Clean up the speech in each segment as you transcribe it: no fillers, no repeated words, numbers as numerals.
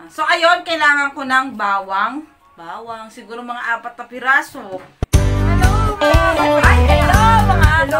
So, ayun, kailangan ko ng bawang. Siguro mga 4 na piraso. Hello! Ay, hello! Mga hello,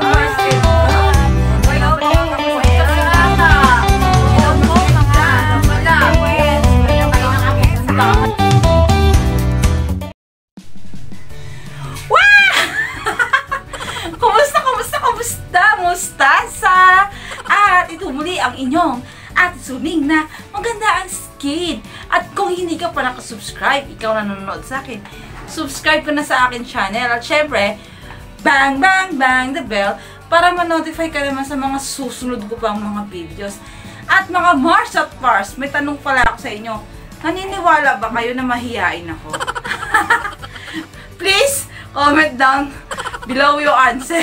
Mustasa! At ito muli ang inyong Ate Suning na maganda ang skin. At kung hindi ka pa nakasubscribe, ikaw na nanonood sa akin, subscribe ka na sa akin channel. At syempre, bang the bell para ma-notify ka naman sa mga susunod ko pang mga videos. At mga Mars at Pars, may tanong pala ako sa inyo. Naniniwala ba kayo na mahihain ako? Please, comment down below your answer.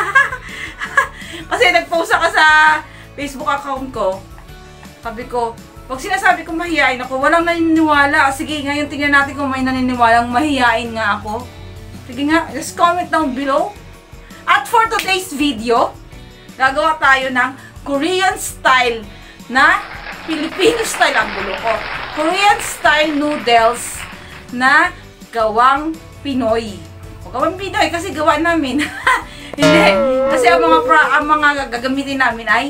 Kasi nag-post ako sa Facebook account ko. Sabi ko, pag sinasabi ko mahihain ako, walang naniniwala. Sige, ngayon tingnan natin kung may naniniwalang mahihain nga ako. Sige nga, just comment down below. At for today's video, gagawa tayo ng Korean style na Filipino style ang gulo ko. Korean style noodles na gawang Pinoy. O gawang Pinoy kasi gawa namin. Hindi. Kasi ang mga gagamitin namin ay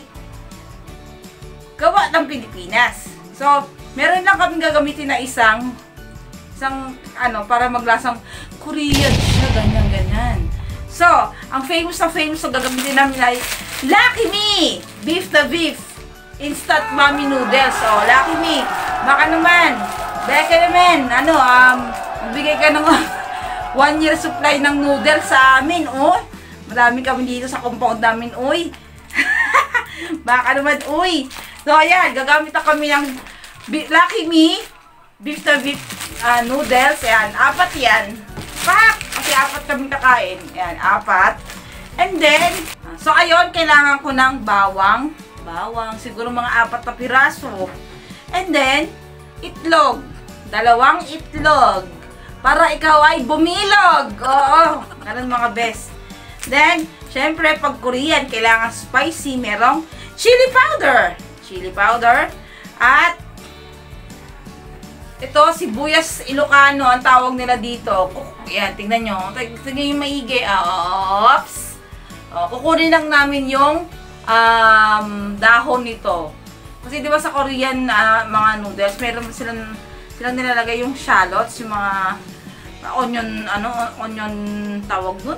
gawa ng Pilipinas. So, meron lang kaming gagamitin na isang para maglasang Korean siya, ganyan. So, ang famous na gagamitin namin ay Lucky Me! Beef na beef! Instant mommy noodles. So, Lucky Me! Baka naman, magbigay ka ng 1 year supply ng noodles sa amin, oh! Marami kami dito sa compound namin, uy. Baka naman, uy. So, ayan, gagamit na kami ng Lucky Me, beef na beef noodles. Ayan, 4 yan. Pak! Kasi 4 kami kakain. Ayan, 4. And then, so, ayun, kailangan ko ng bawang. Siguro mga 4 na piraso. And then, itlog. 2 itlog. Para ikaw ay bumilog. Oo, ganun mga best. Then, syempre, pag Korean, kailangan spicy. Merong chili powder. At, ito, sibuyas Ilocano, ang tawag nila dito. Yan, tingnan nyo. Tingnan yung maigi. Oops. Kukunin lang namin yung dahon nito. Kasi, di ba sa Korean mga noodles, meron silang nilalagay yung shallots, yung mga onion tawag dun?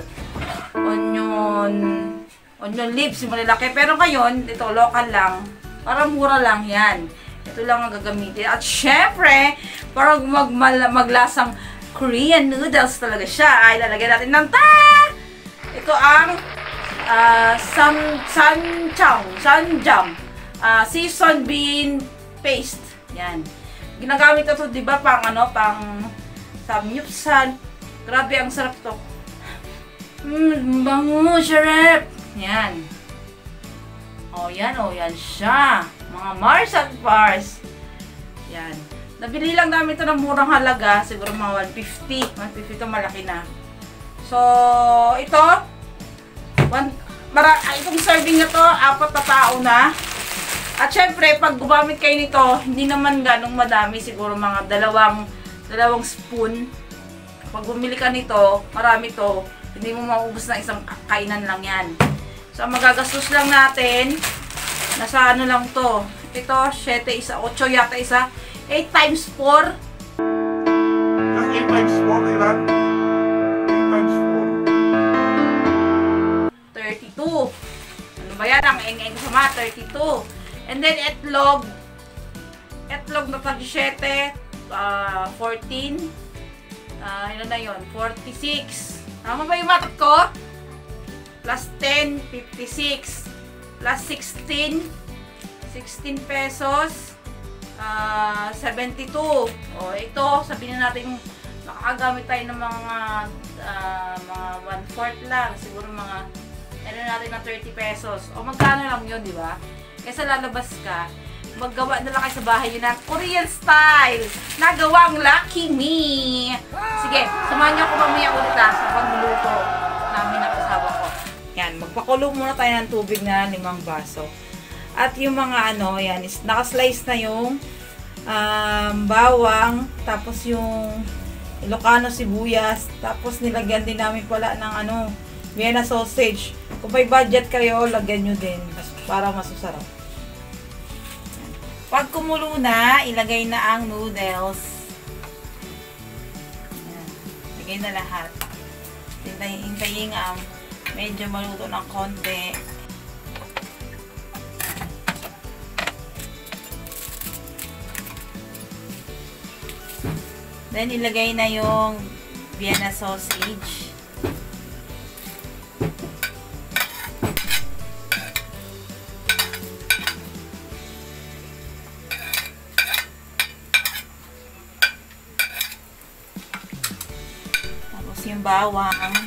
Onion leaves, yung malalaki. Pero ngayon, ito, local lang. Para mura lang yan. Ito lang ang gagamitin. At syempre, para maglasang Korean noodles talaga siya, ay lalagyan natin ng ito ang sanjang. Seasoned bean paste. Yan. Ginagamit ito, di ba, pang samyupsal. Grabe, ang sarap to. Bango, sarap. Yan. Yan siya. Mga Mars at Pars. Yan. Nabili lang namin ito ng murang halaga. Siguro mga 150. 150 ito, malaki na. So, ito. Itong serving na to, 4 na tao na. At syempre, pag gumamit kayo nito, hindi naman ganong madami. Siguro mga dalawang spoon. Pag bumili ka nito, marami to. Hindi mo maubos na isang kainan lang yan. So, magagastos lang natin. Nasa lang to. Ito, 7 isa, 8 yata isa. 8 times 4. Ang 8 times 4, ilan? 8 times 4. 32. Ano ba yan? Ang eng-eng sama, 32. And then, etlog na 37. 14. Ilan na yun? 46. Tama ba yung matat ko? Plus 10, 56. Plus 16 pesos. 72. O, ito, sabihin na natin makakagamit tayo ng mga 1/4 lang. Siguro mga, natin ng 30 pesos. O, magkano lang yun, di ba? Kaysa lalabas ka, maggawa na lang kayo sa bahay yun ng Korean style na gawang Lucky Me. Sige, samahan niyo ako mamaya ulit sa pagluluto namin ng asawa ko. Yan, magpakulo muna tayo ng tubig na 5 baso. At yung mga yan is nakaslice na yung bawang, tapos yung Ilocano sibuyas, tapos nilagyan din namin pala ng Vienna sausage. Kung may budget kayo, lagyan nyo din para masusarap. Pag kumulo na, ilagay na ang noodles. Ayan. Ilagay na lahat. Hintayin medyo maluto ng konti. Then, ilagay na yung Vienna sausage. Tapos yung bawang.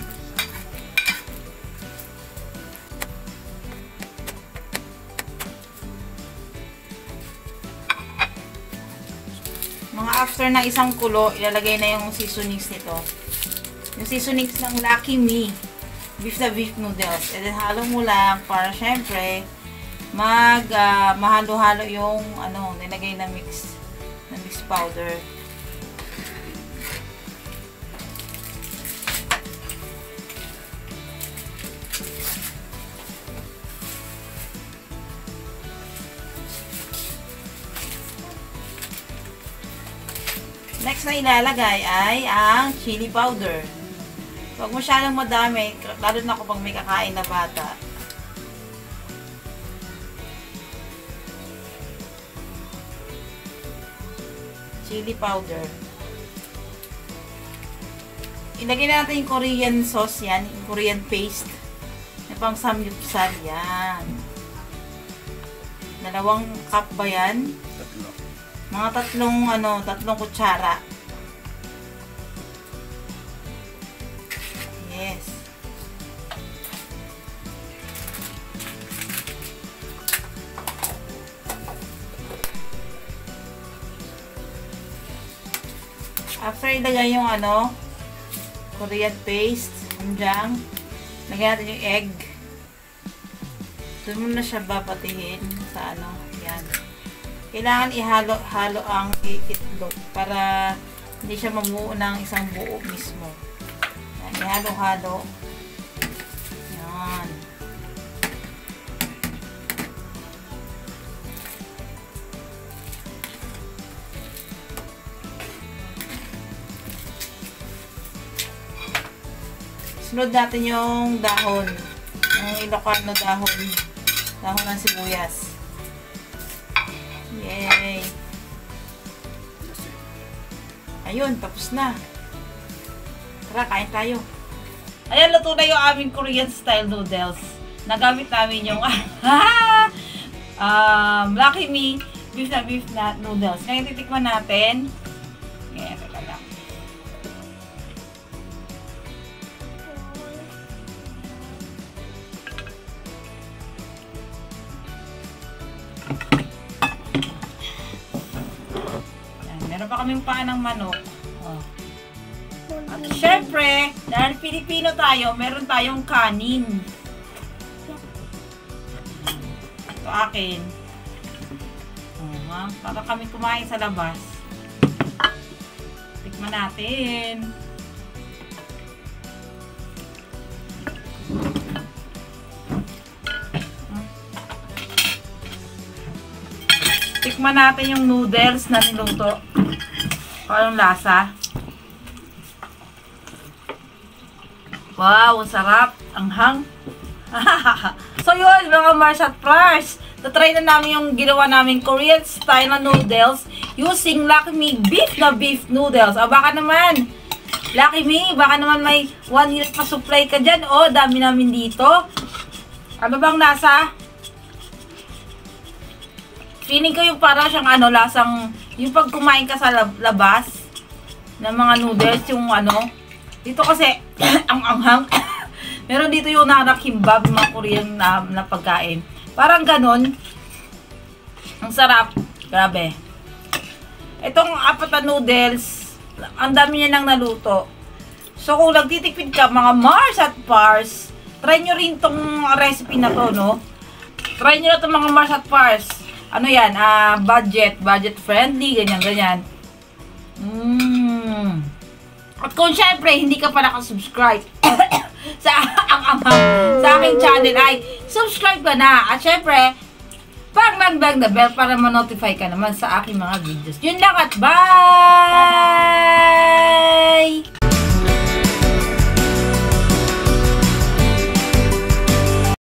Mga after na isang kulo, ilalagay na yung seasonings nito. Yung seasonings ng Lucky Me, beef na beef noodles. And then, halo mo lang para syempre, mahalo-halo yung, nilagay na mix powder. Next na ilalagay ay ang chili powder. Huwag masyadong madami, lalo na kapag may kakain na bata. Chili powder. Ilagay natin yung Korean sauce yan, yung Korean paste. May pang samgyupsal yan. 2 cup ba yan? Mga tatlong kutsara. Yes. After ilagay yung Korean paste, lagyan natin yung egg. Doon mo na siya babatihin sa yan. Kailangan ihalo-halo ang itlog para hindi siya mamuo ng isang buo mismo. Yan, ihalo-halo. Yan. Sunod natin yung dahon. Yung Ilocano dahon. Dahon ng sibuyas. Yay! Ayun, tapos na. Tara, kain tayo. Ayan, luto na yung aming Korean style noodles. Nagamit namin yung Lucky Me beef na noodles. Ngayon, titikman natin. Ayan, teka lang. Meron pa kaming paa ng manok. Oh. At syempre, dahil Pilipino tayo, meron tayong kanin. Ito akin. Para kami kumain sa labas. Tikman natin. Tikman natin yung noodles na niluto. Anong lasa? Wow, sarap. Anghang. So yun, mga Mars at Prars. Tatry na namin yung ginawa namin Korean style na noodles using Lucky Me beef noodles. O baka naman, Lucky Me, baka naman may 1 year pa supply ka dyan. O, dami namin dito. Ano bang lasa? Feeling ko yung para siyang lasang, yung pag kumain ka sa labas ng mga noodles, yung dito kasi, ang anghang. Meron dito yung narakimbab, mga Korean na pagkain. Parang ganon. Ang sarap. Grabe. Itong 4 na noodles, ang dami niya nang naluto. So, kung nagtitipid ka, mga Mars at Pars, try nyo rin tong recipe na to, no? Try nyo na itong mga Mars at Pars. ano yan, budget friendly, ganyan. At kung syempre, hindi ka pa nakasubscribe sa aking channel ay subscribe ka na. At syempre, pag-bang the bell para ma-notify ka naman sa aking mga videos. Yun lang at bye!